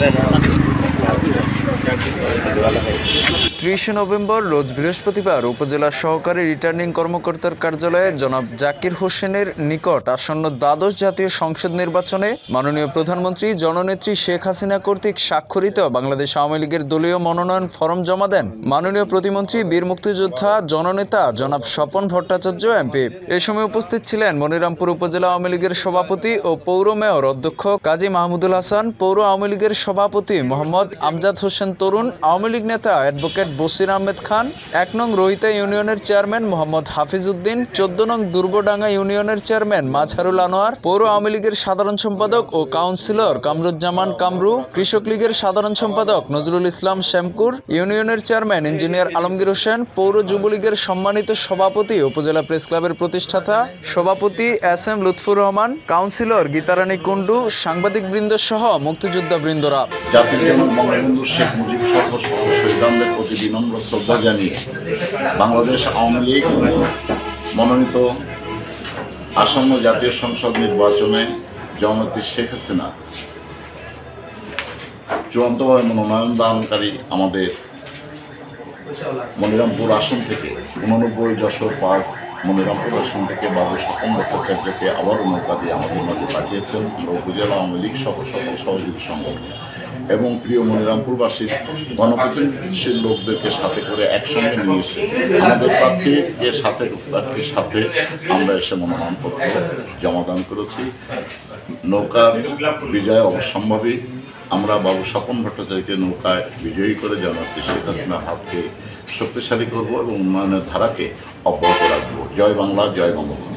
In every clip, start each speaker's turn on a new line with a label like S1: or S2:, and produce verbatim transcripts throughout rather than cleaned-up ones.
S1: ত্রিশে November রোজ বৃহস্পতিবার উপজেলা সহকারী রিটার্নিং কর্মকর্তার কার্যালয়ে জনাব জাকির হোসেনের নিকট আসন্ন দ্বাদশ জাতীয় সংসদ নির্বাচনে মাননীয় প্রধানমন্ত্রী জননেত্রী শেখ হাসিনা কর্তৃক স্বাক্ষরিত বাংলাদেশ আওয়ামী লীগের দলীয় মনোনয়ন ফরম জমা দেন মাননীয় প্রতিমন্ত্রী বীর মুক্তিযোদ্ধা জননেতা জনাব স্বপন ভট্টাচার্য এমপি। এ সময় উপস্থিত ছিলেন মনিরামপুর উপজেলা আওয়ামী লীগের সভাপতি ও পৌর মেয়র অধ্যক্ষ কাজী মাহমুদুল হাসান, পৌর আওয়ামী লীগের সভাপতি মোহাম্মদ আমজাদ হোসেন তরুণ, আওয়ামী লীগ নেতা অ্যাডভোকেট বসির আহমেদ খান, এক নং রোহিতা ইউনিয়নের চেয়ারম্যান মোহাম্মদ হাফিজ উদ্দিন, চোদ্দ নং দুর্গডাঙ্গা ইউনিয়নের চেয়ারম্যান মাজহারুল আনোয়ার, পৌর আওয়ামী লীগের সাধারণ সম্পাদক ও কাউন্সিলর কামরুজ্জামান কামরু, কৃষক লীগের সাধারণ সম্পাদক নজরুল ইসলাম শ্যামকুর, ইউনিয়নের চেয়ারম্যান ইঞ্জিনিয়ার আলমগীর হোসেন, পৌর যুবলীগের সম্মানিত সভাপতি উপজেলা প্রেস ক্লাবের প্রতিষ্ঠাতা সভাপতি S M Lutfur Rahman, councillor Gitarani Kundu, সাংবাদিক বৃন্দ সহ মুক্তিযোদ্ধা বৃন্দরা
S2: জাতির জনক বঙ্গবন্ধু শেখ মুজিব শহীদদের প্রতি বিনম্র শ্রদ্ধা জানিয়ে বাংলাদেশ আওয়ামী লীগ মনোনীত আসন্ন জাতীয় সংসদ নির্বাচনে জননেত্রী শেখ হাসিনা চূড়ান্তভাবে মনোনয়ন দানকারী আমাদের মনিরামপুর আসন থেকে উননব্বই যশোর পাঁচ মনিরামপুর আসন থেকে বাবু স্বপন ভট্টাচার্যকে আবারও নৌকা দিয়ে আমাদের মাঝে পাঠিয়েছেন। আমরা উপজেলা আওয়ামী লীগ সহ সকল সহযোগী সংগঠন এবং প্রিয় মনিরামপুরবাসীর গণপ্রতিনিধিশীল লোকদেরকে সাথে করে একসঙ্গে নিয়ে এসে আমাদের প্রার্থীকে সাথে প্রার্থীর সাথে আমরা এসে মনোনয়নপত্র জমাদান করেছি। নৌকার বিজয় অবশ্যম্ভাবী। আমরা বাবু স্বপন ভট্টাচার্যকে নৌকায় বিজয়ী করে জননেত্রী শেখ হাসিনার হাতকে শক্তিশালী করব এবং উন্নয়নের ধারাকে অব্যাহত রাখব। জয় বাংলা, জয় বঙ্গবন্ধু।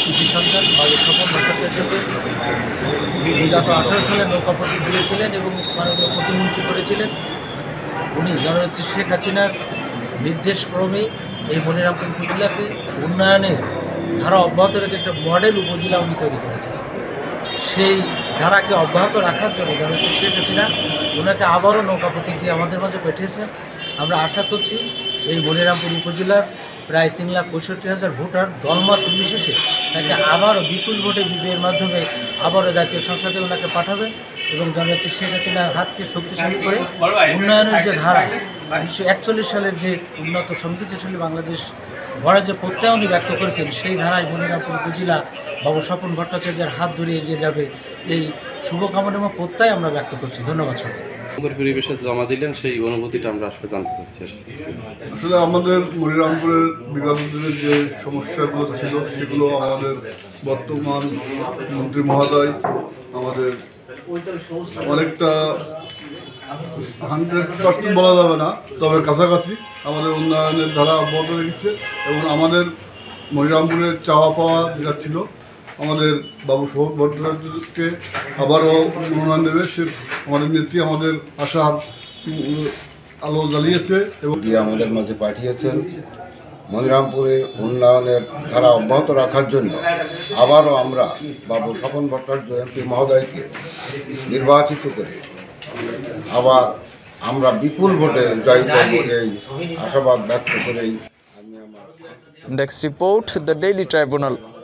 S3: বিগত আঠারো সালে নৌকা প্রতীক দিয়েছিলেন এবং মাননীয় প্রতিমন্ত্রী করেছিলেন। উনি জননেত্রী শেখ হাসিনার নির্দেশক্রমে এই মনিরামপুর উপজেলাকে উন্নয়নের ধারা অব্যাহত রেখে একটা মডেল উপজেলা উনি তৈরি করেছেন। সেই ধারাকে অব্যাহত রাখার জন্য জননেত্রী শেখ হাসিনা ওনাকে আবারও নৌকা প্রতীক দিয়ে আমাদের মাঝে পাঠিয়েছেন। আমরা আশা করছি এই মনিরামপুর উপজেলার প্রায় তিন লাখ পঁয়ষট্টি হাজার ভোটার দলমত নির্বিশেষে তাকে আবারও বিপুল ভোটে বিজয়ের মাধ্যমে আবারও জাতীয় সংসদে ওনাকে পাঠাবে এবং জননেত্রী শেখ হাসিনার হাতকে শক্তিশালী করে উন্নয়নের যে ধারা উনিশশো একচল্লিশ সালের যে উন্নত সমৃদ্ধশালী বাংলাদেশ গড়ে যে প্রত্যয় উনি ব্যক্ত করেছেন সেই ধারায় মনিরামপুর উপজেলা বাবু স্বপন ভট্টাচার্যের হাত ধরে এগিয়ে যাবে এই শুভকামনা এবং প্রত্যয় আমরা ব্যক্ত করছি। ধন্যবাদ সবাই।
S4: পরিবেশে জমা দিলেন সেই অনুভূতিটা আমরা আসলে জানতে চাচ্ছি।
S5: আসলে আমাদের মনিরামপুরের বিগত দিনের যে সমস্যাগুলো ছিল সেগুলো আমাদের বর্তমান মন্ত্রী মহোদয় আমাদের অনেকটা হান্ড্রেড পার্সেন্ট বলা যাবে না, তবে কাছাকাছি আমাদের উন্নয়নের ধারা অব্যাহত রেখেছে এবং আমাদের মনিরামপুরের চাওয়া পাওয়া যেটা ছিল আমাদের বাবু স্বপন ভট্টাচার্যকে আবারও মনোনয়ন দেবে, সে আমাদের নেত্রী আমাদের আশার আলো জ্বালিয়েছে এবং
S6: আমাদের মাঝে পাঠিয়েছেন। মনিরামপুরের উন্নয়নের ধারা অব্যাহত রাখার জন্য আবারও আমরা বাবু স্বপন ভট্টাচার্য এমপি মহোদয়কে নির্বাচিত করে আবার আমরা বিপুল ভোটে জয় করব এই আশাবাদ ব্যক্ত করেই আমি আমার
S1: Next report, the Daily Tribunal.